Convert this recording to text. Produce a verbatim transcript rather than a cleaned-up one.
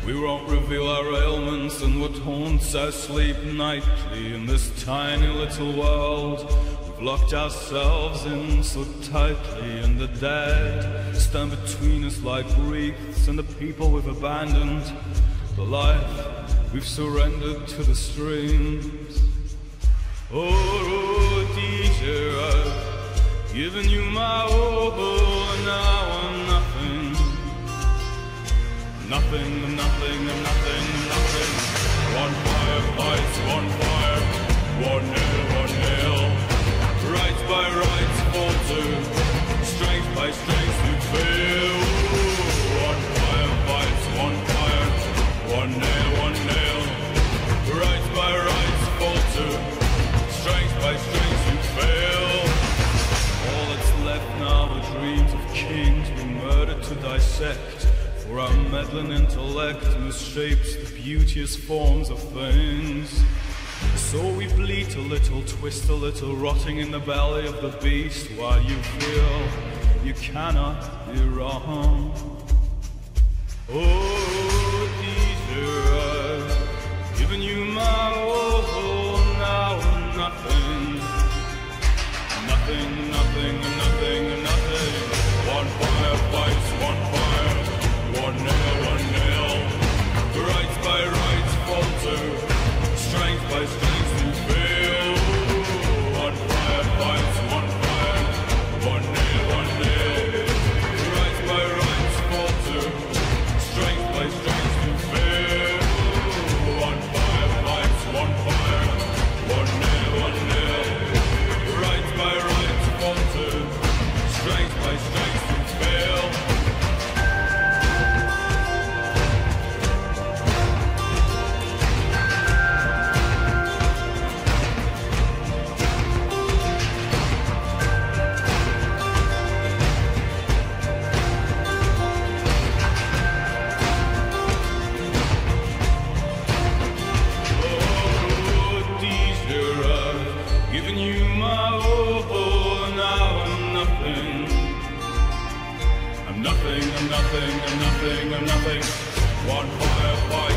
We won't reveal our ailments and what haunts our sleep nightly. In this tiny little world, we've locked ourselves in so tightly. And the dead stand between us like wreaths, and the people we've abandoned, the life we've surrendered to the streams. Oh, teacher, I've given you my all, and now I'm nothing. Nothing, I'm nothing, I'm nothing, I'm nothing. One fire fights, one fire, one nail, one nail. Rights by rights falter, strength by strength you fail. One fire fights, one fire, one nail, one nail. Rights by rights falter, strength by strength you fail. All that's left now are dreams of kings we murdered to dissect. For our meddling intellect misshapes the beauteous forms of things. So we bleat a little, twist a little, rotting in the belly of the beast, while you feel you cannot be wrong. Oh, teacher, I've given you my all, now I'm nothing. Nothing, nothing, nothing, nothing. One fire fights, one fire. One nail, one nail. Rights by rights falter, strength by strength you fail. One fire fights, one fire, one nail, one nail. Rights by rights falter, strength by strength you fail. One fire fights, one fire, one nail, one nail. Rights by rights falter, strength by strength you fail. Giving you my all, now I'm nothing. I'm nothing, I'm nothing, I'm nothing, I'm nothing. One fire, fire.